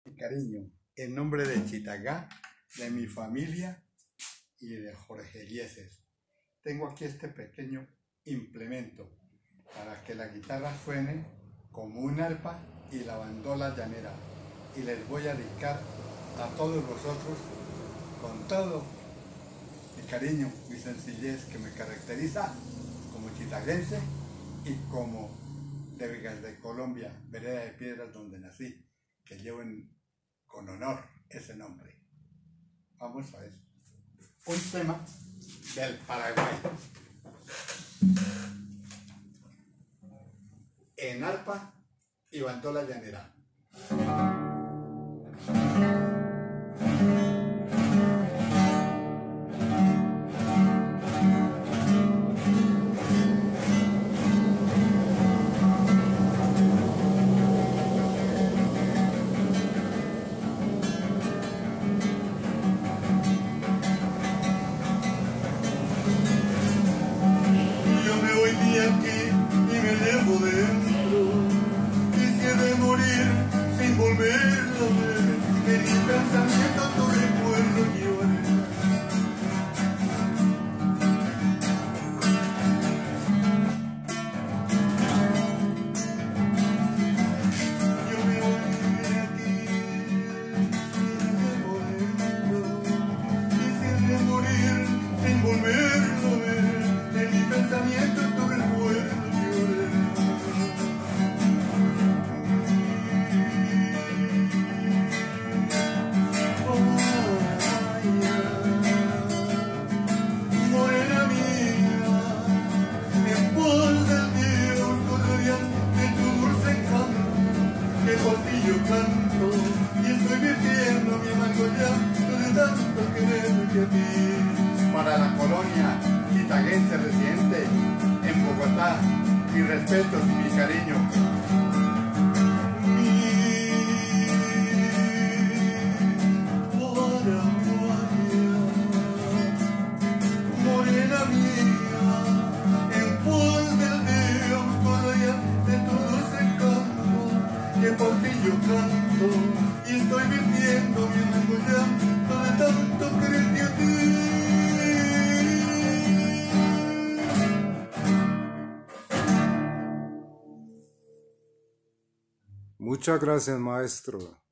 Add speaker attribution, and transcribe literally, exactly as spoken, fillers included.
Speaker 1: Mi cariño, en nombre de Chitagá, de mi familia y de Jorge Eliezer, tengo aquí este pequeño implemento para que la guitarra suene como un arpa y la bandola llanera, y les voy a dedicar a todos vosotros con todo mi cariño, mi sencillez que me caracteriza como chitaguense y como de Vegas de Colombia, Vereda de Piedras, donde nací, que llevo en, con honor ese nombre. Vamos a ver un tema del Paraguay en arpa y bandola llanera.
Speaker 2: Aquí y me llevo dentro, quisiera morir sin volver a ver, en mi pensamiento tu recuerdo llevaré. Yo me voy de aquí y me llevo dentro, quisiera morir sin volver a ver, en mi pensamiento tu recuerdo. Yo canto y estoy viviendo mi amargo llanto de tanto quererte a ti.
Speaker 1: Para la colonia chitaguense residente en Bogotá, mis respetos y mi cariño.
Speaker 2: Morena mía, en pos del Dios corría de todo ese canto que por ti yo canto y estoy viviendo mi amargo llanto de tanto quererte a ti.
Speaker 3: Muchas gracias, maestro.